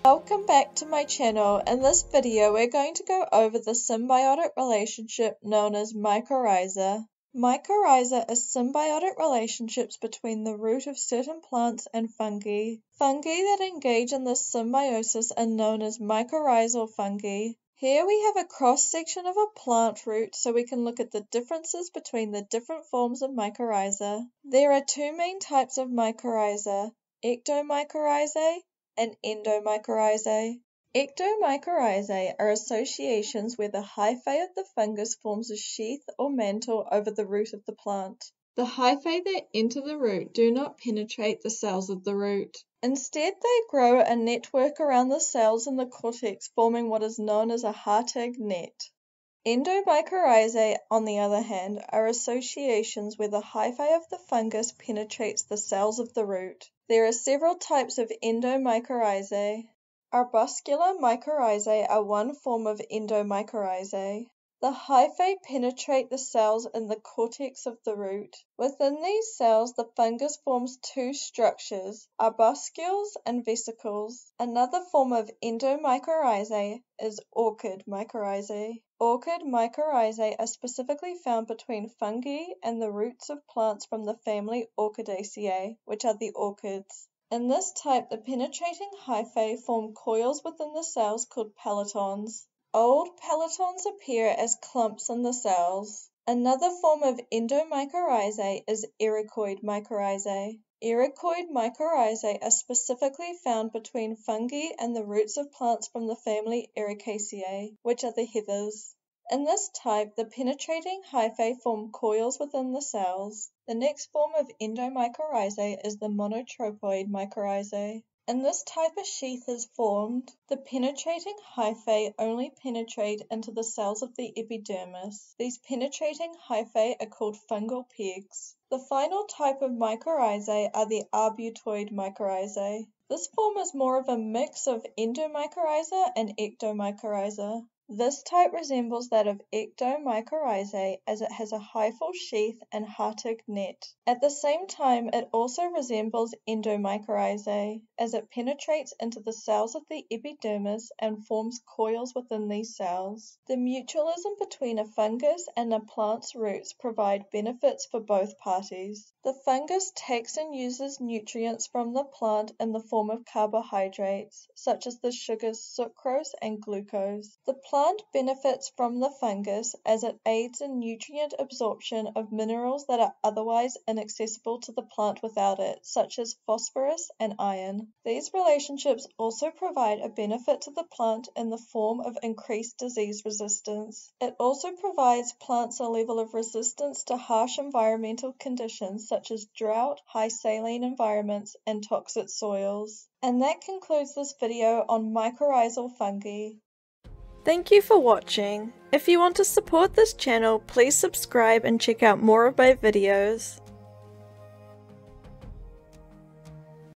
Welcome back to my channel. In this video we're going to go over the symbiotic relationship known as mycorrhiza. Mycorrhiza is symbiotic relationships between the root of certain plants and fungi. Fungi that engage in this symbiosis are known as mycorrhizal fungi. Here we have a cross-section of a plant root so we can look at the differences between the different forms of mycorrhiza. There are two main types of mycorrhiza, ectomycorrhizae and endomycorrhizae. Ectomycorrhizae are associations where the hyphae of the fungus forms a sheath or mantle over the root of the plant. The hyphae that enter the root do not penetrate the cells of the root. Instead, they grow a network around the cells in the cortex, forming what is known as a Hartog net. Endomycorrhizae, on the other hand, are associations where the hyphae of the fungus penetrates the cells of the root. There are several types of endomycorrhizae. Arbuscular mycorrhizae are one form of endomycorrhizae. The hyphae penetrate the cells in the cortex of the root. Within these cells, the fungus forms two structures, arbuscules and vesicles. Another form of endomycorrhizae is orchid mycorrhizae. Orchid mycorrhizae are specifically found between fungi and the roots of plants from the family Orchidaceae, which are the orchids. In this type, the penetrating hyphae form coils within the cells called pelotons. Old pelotons appear as clumps in the cells. Another form of endomycorrhizae is ericoid mycorrhizae. Ericoid mycorrhizae are specifically found between fungi and the roots of plants from the family Ericaceae, which are the heathers. In this type, the penetrating hyphae form coils within the cells. The next form of endomycorrhizae is the monotropoid mycorrhizae. In this type a sheath is formed. The penetrating hyphae only penetrate into the cells of the epidermis. These penetrating hyphae are called fungal pegs. The final type of mycorrhizae are the arbutoid mycorrhizae. This form is more of a mix of endomycorrhiza and ectomycorrhiza. This type resembles that of ectomycorrhizae as it has a hyphal sheath and Hartog net. At the same time, it also resembles endomycorrhizae as it penetrates into the cells of the epidermis and forms coils within these cells. The mutualism between a fungus and a plant's roots provide benefits for both parties. The fungus takes and uses nutrients from the plant in the form of carbohydrates, such as the sugars sucrose and glucose. The plant benefits from the fungus as it aids in nutrient absorption of minerals that are otherwise inaccessible to the plant without it, such as phosphorus and iron. These relationships also provide a benefit to the plant in the form of increased disease resistance. It also provides plants a level of resistance to harsh environmental conditions such as drought, high saline environments, and toxic soils. And that concludes this video on mycorrhizal fungi. Thank you for watching. If you want to support this channel, please subscribe and check out more of my videos.